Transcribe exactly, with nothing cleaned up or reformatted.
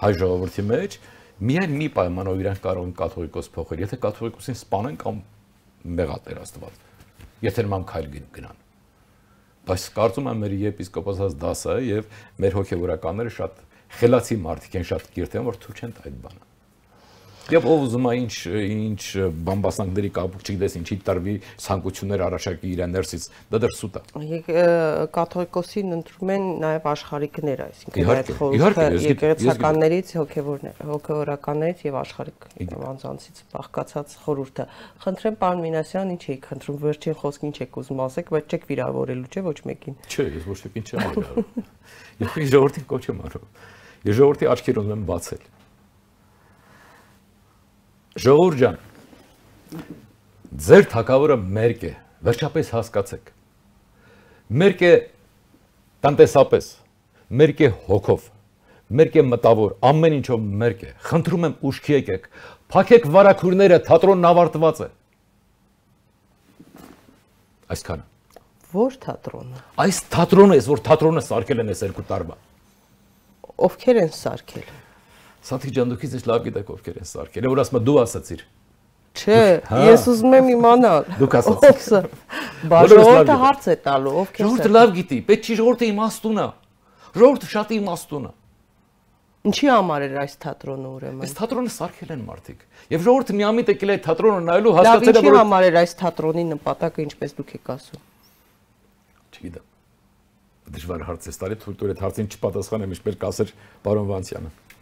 հայ ժողովրդի մեջ միայն մի պայմանով իրանք կարող են կաթողիկոս փոխել, եթե կաթողիկոսին սպանեն կամ մեղատեր Աստված, եթե նման քայլ գնան։ Բայց կարծում եմ մեր եպիսկոպոսած դասը եւ մեր հոգեվորականները շատ խելացի մարդիկ են, շատ կիրթ են, որ թույլ չեն տա այդ բանը։ Եվ ով ուզում է ինչ ինչ բամբասանքների կապ չգիտես ինչի տարվի ցանկություններ առաջարկի իր ներսից, դա դեռ սուտ է։ Կաթողիկոսին ընտրում են նաև աշխարհիկներ, այսինքն այդ խորհուրդը եկեղեցականներից, հոգեվորականներից եւ աշխարհիկ անձանցից բաղկացած խորհուրդը։ Խնդրեմ, պարոն Մինասյան, ինչ եք խնդրում, վերջին խոսքին ինչ եք ուզում ասեք, բայց չեք վիրավորելու, չէ՞ ոչ մեկին։ Չէ, ես ոչ մեկին չեմ վիրավորում։ Ես ժողովրդին կոչ եմ անում։ Ես ժողովրդի աչքերը ուզում եմ բացել։ Ժողովուրդ ջան, ձեր թագավորը մերկ է, վերջապես հասկացեք։ Մերկ է տնտեսապես, մերկ է հոգով, մերկ է մտավոր, ամեն ինչով մերկ է։ Խնդրում եմ ուշքի եկեք, փակեք վարակուրները, թատրոնն ավարտված է։ Այսքանը։ Որ թատրոնը։ Այս թատրոնը է, որ թատրոնը սարքել են այս երկու տարվա։ Ովքեր են սարքել։ Սաթիկ ջան, դուք ինձ լավ գիտեք ովքեր են սարքել։ Որ ասում դու ասացիր։ Չէ, ես ուզում եմ իմանալ։ Դուք ասացիք։ Ժողովուրդը հարց է տալու, ովքեր։ Ժողովուրդը լավ գիտի, պետք չի ժողովուրդը իմաստուն է։ Ժողովուրդը շատ իմաստուն է։ Ինչի համար էր այս թատրոնը ուրեմն։ Այս թատրոնը սարքել են մարդիկ։ Եվ ժողովուրդը միամիտ եկել է թատրոնը նայելու, հասկացել է, որ ինչի որ համար էր այս թատրոնի նպատակը, ինչպես դուք եք ասում։ Չգիտեմ։ Դժվար հարց է, ստարի թույլ տուր այդ հարցին չպատասխանեմ, ինչպես կասեր պարոն Վանցյանը։